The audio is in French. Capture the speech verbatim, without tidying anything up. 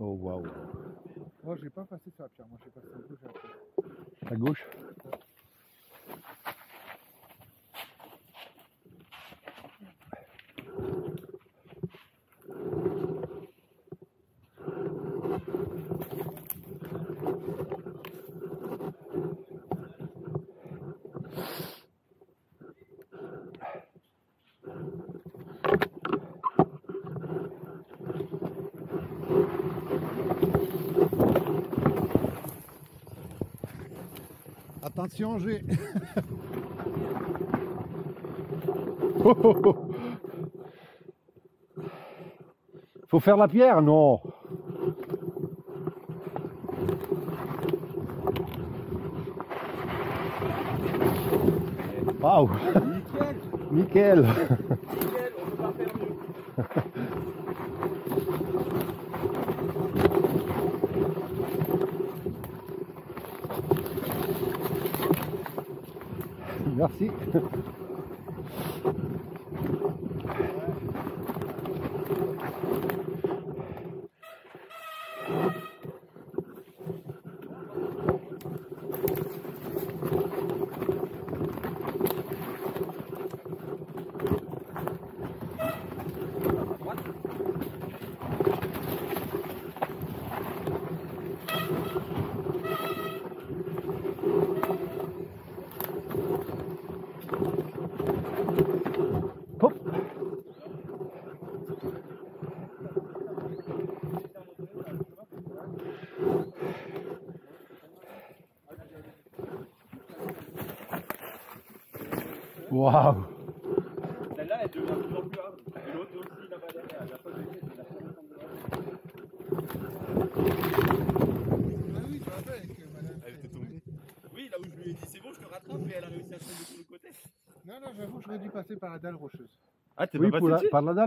Oh waouh. Moi, j'ai pas passé sur la pierre, moi j'ai passé à gauche et après. À gauche. Attention, j'ai... Oh, oh, oh. Faut faire la pierre, non? Waouh. Nickel. Nickel. Nickel, on peut pas faire mieux. Merci. Hop. Waouh. Celle-là, elle devient de plus en plus hard. Et l'autre aussi, là-bas derrière, elle a pas de tête, elle a pas de Ah oui, je me rappelle avec euh, madame. Elle était tombée. Oui, là où je lui ai dit c'est bon, je te rattrape, et elle a réussi à se mettre de l'autre côté. Non, non, j'avoue, j'aurais dû passer par la dalle rocheuse. Ah, t'es Oui, pas pour passé la, dessus? par la dalle.